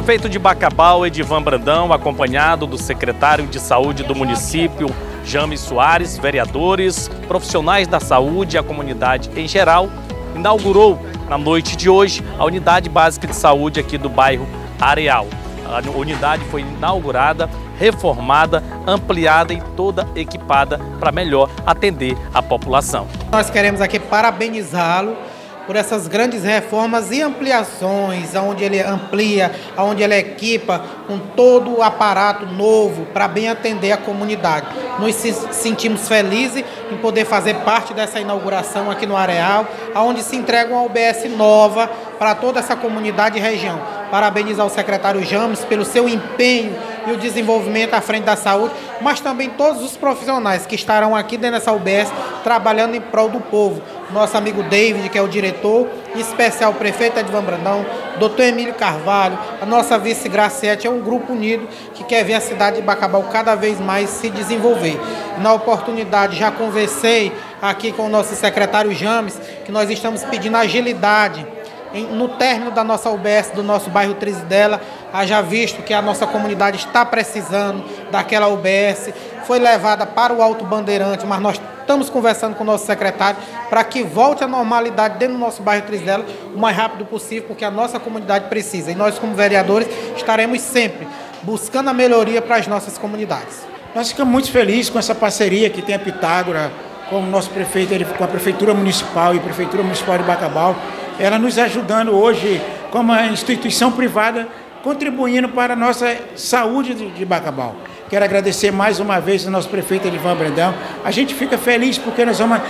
prefeito de Bacabal, Edivan Brandão, acompanhado do secretário de Saúde do município, James Soares, vereadores, profissionais da saúde e a comunidade em geral, inaugurou na noite de hoje a unidade básica de saúde aqui do bairro Areal. A unidade foi inaugurada, reformada, ampliada e toda equipada para melhor atender a população. Nós queremos aqui parabenizá-lo por essas grandes reformas e ampliações, onde ele amplia, onde ele equipa com todo o aparato novo para bem atender a comunidade. Nós sentimos felizes em poder fazer parte dessa inauguração aqui no Areal, onde se entrega uma UBS nova para toda essa comunidade e região. Parabenizar o secretário James pelo seu empenho e o desenvolvimento à frente da saúde, mas também todos os profissionais que estarão aqui dentro dessa UBS trabalhando em prol do povo. Nosso amigo David, que é o diretor, em especial o prefeito Edivan Brandão, doutor Emílio Carvalho, a nossa vice Graciete, é um grupo unido que quer ver a cidade de Bacabal cada vez mais se desenvolver. Na oportunidade, já conversei aqui com o nosso secretário James, que nós estamos pedindo agilidade no término da nossa UBS, do nosso bairro Trizidela, haja visto que a nossa comunidade está precisando daquela UBS, foi levada para o Alto Bandeirante, mas nós estamos conversando com o nosso secretário para que volte à normalidade dentro do nosso bairro Trizidela o mais rápido possível, porque a nossa comunidade precisa. E nós, como vereadores, estaremos sempre buscando a melhoria para as nossas comunidades. Nós ficamos muito felizes com essa parceria que tem a Pitágora, com o nosso prefeito, com a Prefeitura Municipal e a Prefeitura Municipal de Bacabal, ela nos ajudando hoje como uma instituição privada, contribuindo para a nossa saúde de Bacabal. Quero agradecer mais uma vez ao nosso prefeito Edivan Brandão. A gente fica feliz porque nós vamos,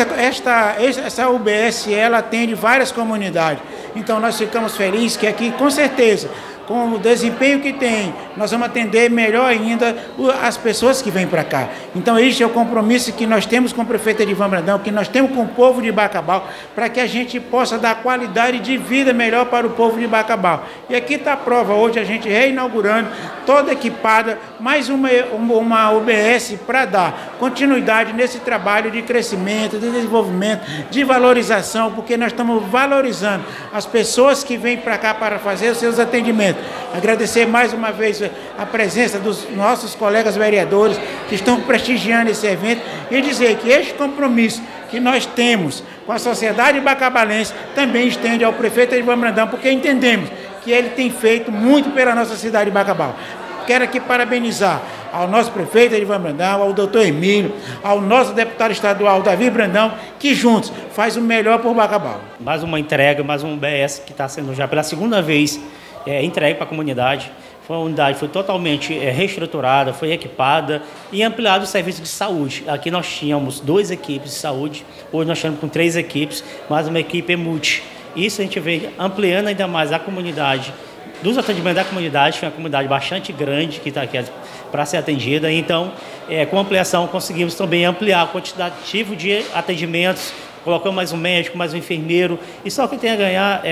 essa UBS ela atende várias comunidades. Então nós ficamos felizes que aqui, com certeza, com o desempenho que tem, nós vamos atender melhor ainda as pessoas que vêm para cá. Então este é o compromisso que nós temos com o prefeito Edivan Brandão, que nós temos com o povo de Bacabal, para que a gente possa dar qualidade de vida melhor para o povo de Bacabal. E aqui está a prova, hoje a gente reinaugurando, toda equipada, mais uma UBS para dar continuidade nesse trabalho de crescimento, de desenvolvimento, de valorização, porque nós estamos valorizando as pessoas que vêm para cá para fazer os seus atendimentos. Agradecer mais uma vez a presença dos nossos colegas vereadores que estão prestigiando esse evento e dizer que este compromisso que nós temos com a sociedade bacabalense também estende ao prefeito Edivan Brandão, porque entendemos que ele tem feito muito pela nossa cidade de Bacabal. Quero aqui parabenizar ao nosso prefeito Edivan Brandão, ao doutor Emílio, ao nosso deputado estadual Davi Brandão, que juntos faz o melhor por Bacabal. Mais uma entrega, mais um UBS que está sendo já pela segunda vez entregue para a comunidade. A unidade foi totalmente reestruturada, foi equipada e ampliado o serviço de saúde. Aqui nós tínhamos 2 equipes de saúde, hoje nós estamos com 3 equipes, mais uma equipe multi. Isso a gente vê ampliando ainda mais a comunidade, dos atendimentos da comunidade, que é uma comunidade bastante grande que está aqui para ser atendida. Então, com a ampliação, conseguimos também ampliar o quantitativo de atendimentos, colocamos mais um médico, mais um enfermeiro, e só que tem a ganhar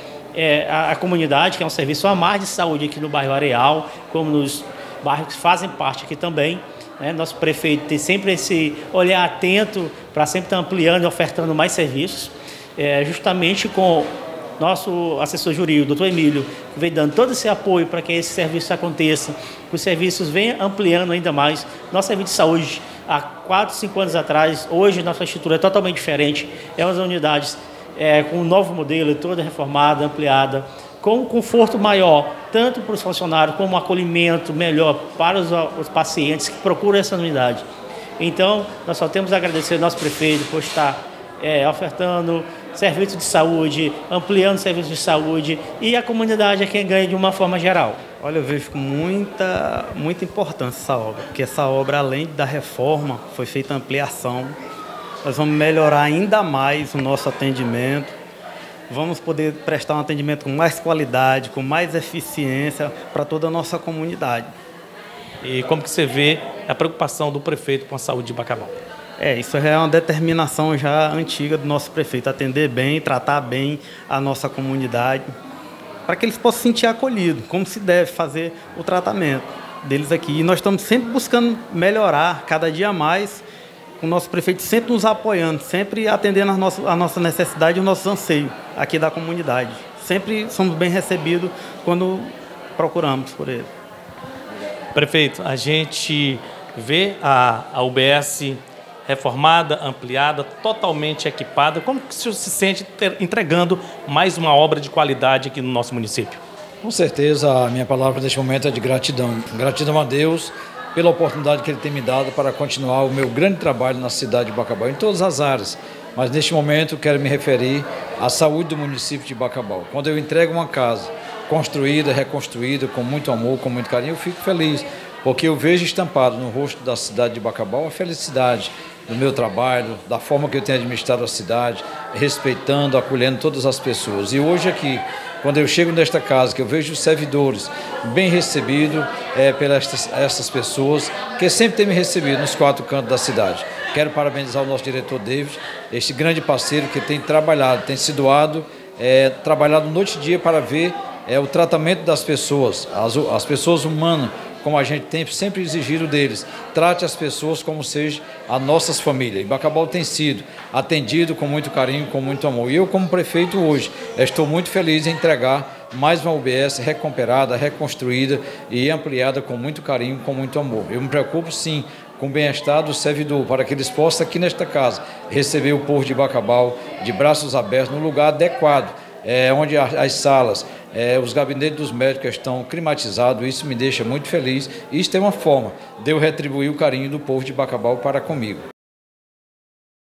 a comunidade, que é um serviço a mais de saúde aqui no bairro Areal, como nos bairros que fazem parte aqui também. Nosso prefeito tem sempre esse olhar atento para sempre estar ampliando e ofertando mais serviços, justamente com nosso assessor jurídico, o doutor Emílio, que vem dando todo esse apoio para que esse serviço aconteça, que os serviços venham ampliando ainda mais. Nosso serviço de saúde, há 4, 5 anos atrás, hoje nossa estrutura é totalmente diferente, é umas unidades com um novo modelo, toda reformada, ampliada, com um conforto maior, tanto para os funcionários, como um acolhimento melhor para os pacientes que procuram essa unidade. Então, nós só temos a agradecer ao nosso prefeito por estar ofertando serviços de saúde, ampliando serviços de saúde, e a comunidade é quem ganha de uma forma geral. Olha, eu vejo com muita importância essa obra, porque essa obra, além da reforma, foi feita ampliação. Nós vamos melhorar ainda mais o nosso atendimento, vamos poder prestar um atendimento com mais qualidade, com mais eficiência para toda a nossa comunidade. E como que você vê a preocupação do prefeito com a saúde de Bacabal? Isso é uma determinação já antiga do nosso prefeito, atender bem, tratar bem a nossa comunidade, para que eles possam se sentir acolhidos, como se deve fazer o tratamento deles aqui. E nós estamos sempre buscando melhorar cada dia mais, o nosso prefeito sempre nos apoiando, sempre atendendo a nossa necessidade e os nossos anseios aqui da comunidade. Sempre somos bem recebidos quando procuramos por ele. Prefeito, a gente vê a UBS reformada, ampliada, totalmente equipada. Como que o senhor se sente entregando mais uma obra de qualidade aqui no nosso município? Com certeza, a minha palavra neste momento é de gratidão. Gratidão a Deus pela oportunidade que Ele tem me dado para continuar o meu grande trabalho na cidade de Bacabal, em todas as áreas. Mas neste momento quero me referir à saúde do município de Bacabal. Quando eu entrego uma casa construída, reconstruída, com muito amor, com muito carinho, eu fico feliz, porque eu vejo estampado no rosto da cidade de Bacabal a felicidade do meu trabalho, da forma que eu tenho administrado a cidade, respeitando, acolhendo todas as pessoas. E hoje aqui, quando eu chego nesta casa, que eu vejo os servidores bem recebidos pelas essas pessoas, que sempre têm me recebido nos 4 cantos da cidade. Quero parabenizar o nosso diretor David, este grande parceiro que tem trabalhado, tem se doado, trabalhado noite e dia para ver o tratamento das pessoas, as pessoas humanas, como a gente tem sempre exigido deles. Trate as pessoas como seja as nossas famílias. E Bacabal tem sido atendido com muito carinho, com muito amor. E eu, como prefeito hoje, estou muito feliz em entregar mais uma UBS recuperada, reconstruída e ampliada com muito carinho, com muito amor. Eu me preocupo, sim, com o bem-estar do servidor, para que eles possam aqui nesta casa receber o povo de Bacabal de braços abertos, no lugar adequado, onde as salas, os gabinetes dos médicos estão climatizados. Isso me deixa muito feliz. Isso é uma forma de eu retribuir o carinho do povo de Bacabal para comigo.